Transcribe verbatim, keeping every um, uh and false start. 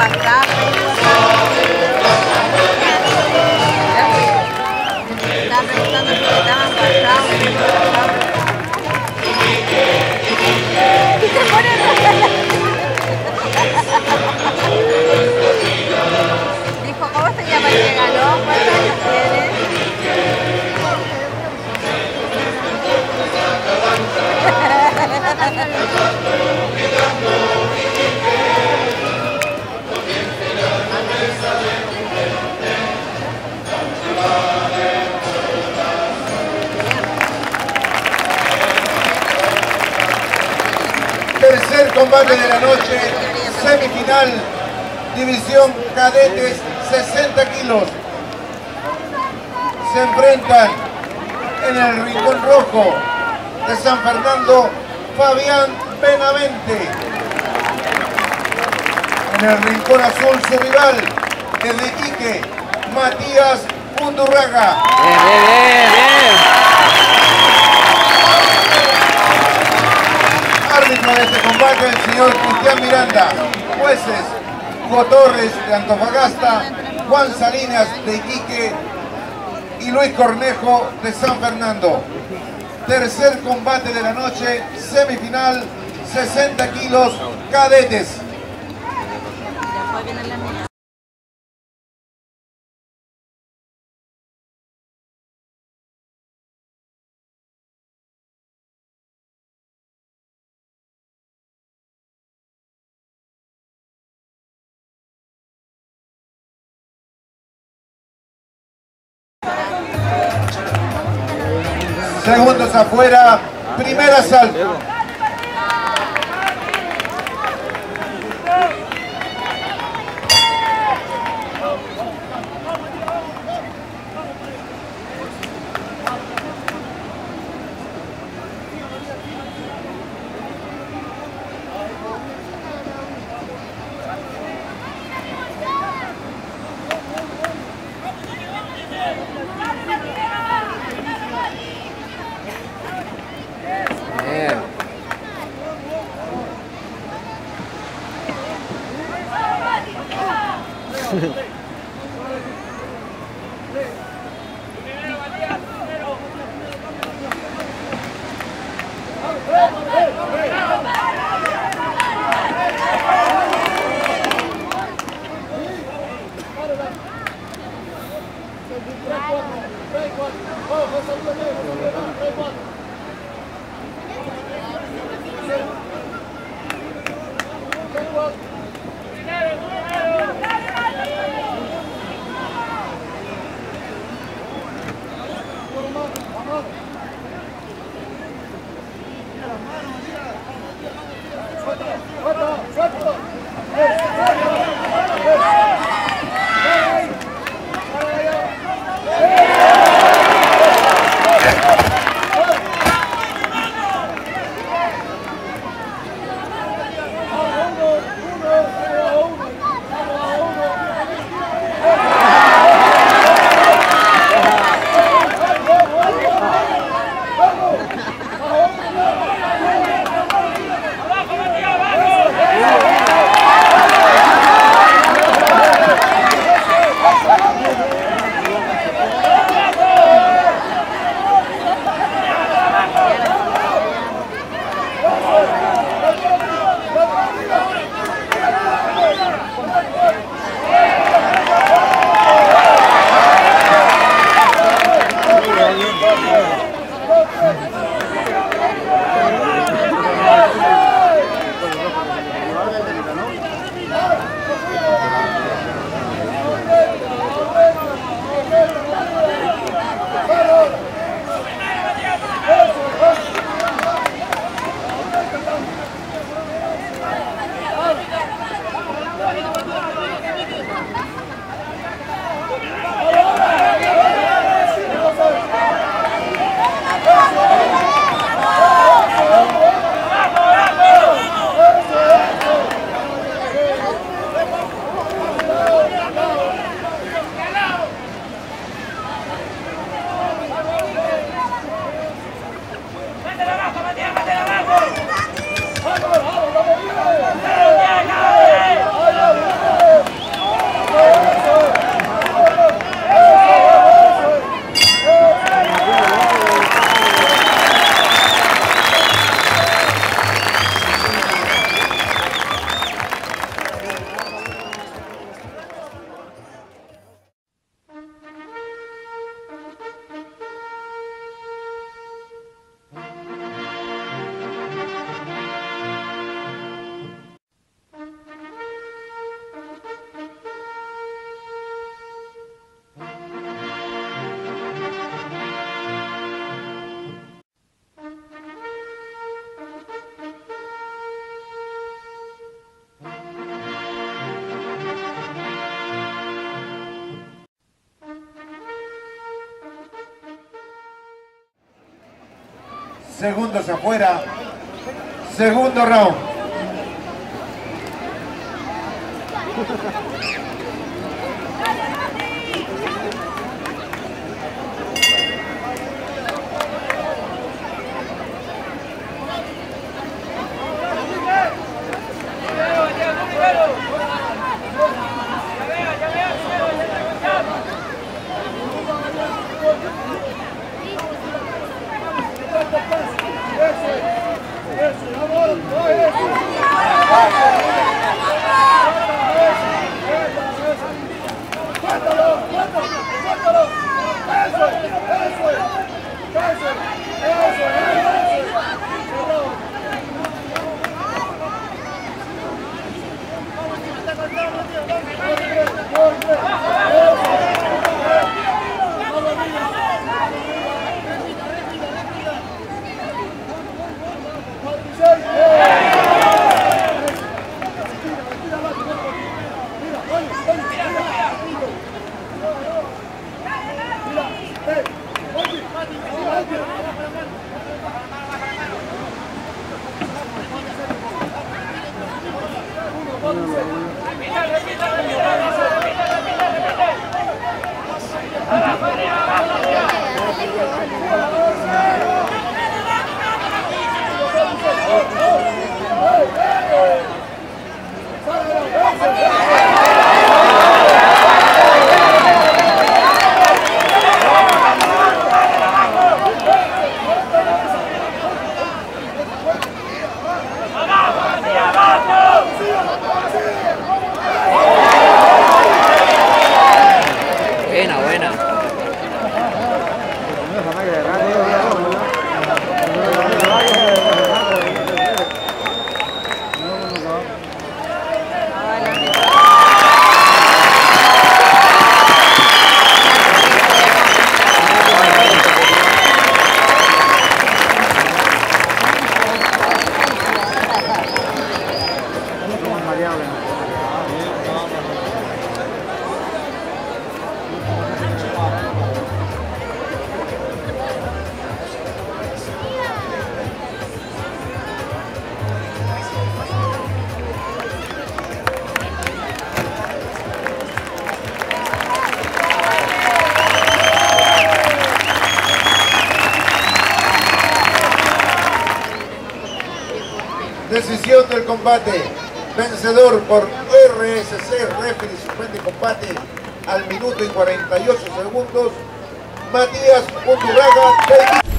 WhatsApp. Estaban preguntando si estaban WhatsApp. Y se pone dijo, ¿cómo se llama el que ganó? ¿Cuántos años tiene? Tercer combate de la noche, semifinal, división cadetes, sesenta kilos. Se enfrentan en el rincón rojo de San Fernando, Fabián Benavente. En el rincón azul, su rival, desde Iquique, Matías Undurraga. Bien, bien, bien, bien. Árbitro de este combate, el señor Cristian Miranda. Jueces, Hugo Torres de Antofagasta, Juan Salinas de Iquique y Luis Cornejo de San Fernando. Tercer combate de la noche, semifinal, sesenta kilos, cadetes. Después viene la mía. Segundos afuera, primer asalto. segundos afuera. Segundo round. Buena, buena. Decisión del combate. Vencedor por R S C, referee suspende combate al minuto y cuarenta y ocho segundos, Matías Undurraga.